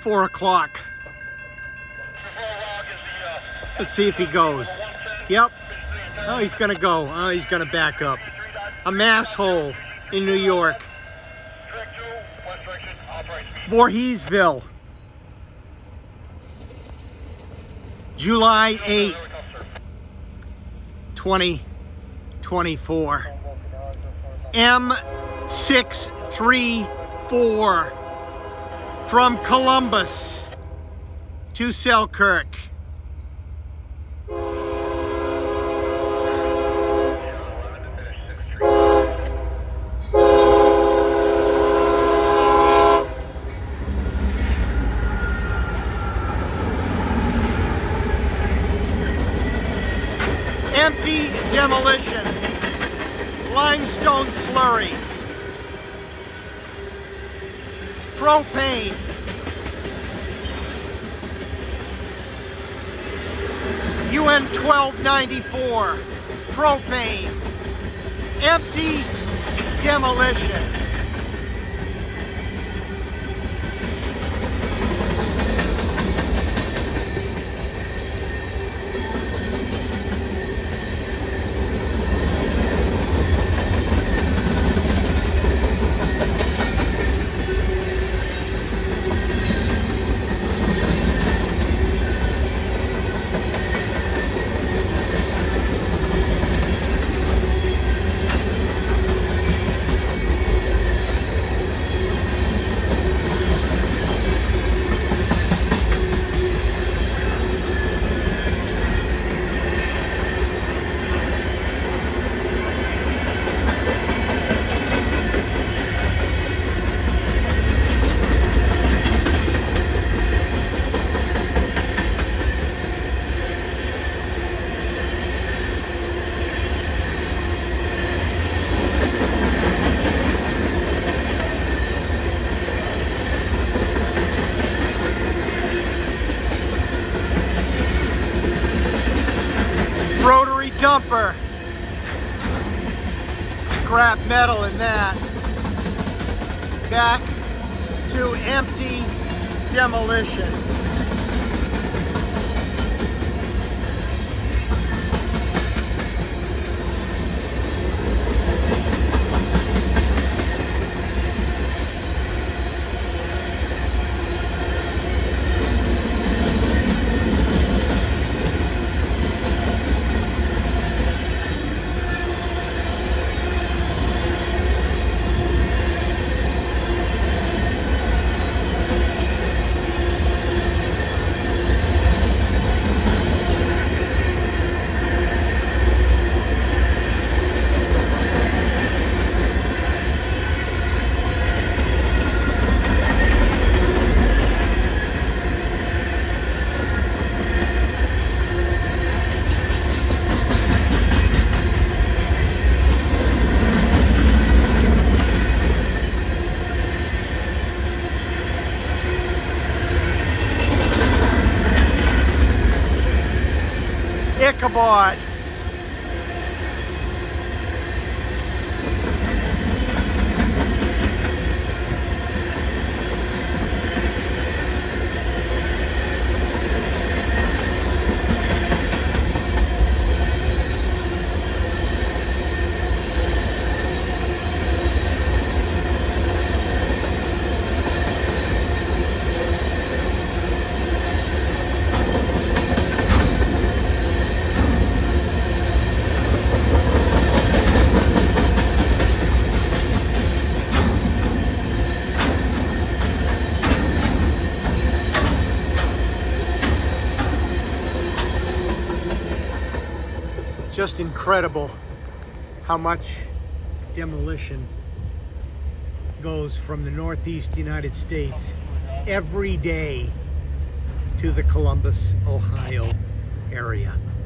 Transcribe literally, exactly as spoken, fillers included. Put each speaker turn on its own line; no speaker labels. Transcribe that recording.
four o'clock. Let's see if he goes. Yep. Oh, he's gonna go. Oh, he's gonna back up. A mass hole in New York. Voorheesville. July eighth, twenty twenty-four. M six three four from Columbus to Selkirk. Empty demolition, limestone slurry, propane, U N twelve ninety-four, propane, empty demolition. Rotary dumper. Scrap metal in that. Back to empty demolition. Ichabod. Just incredible how much demolition goes from the Northeast United States every day to the Columbus, Ohio area.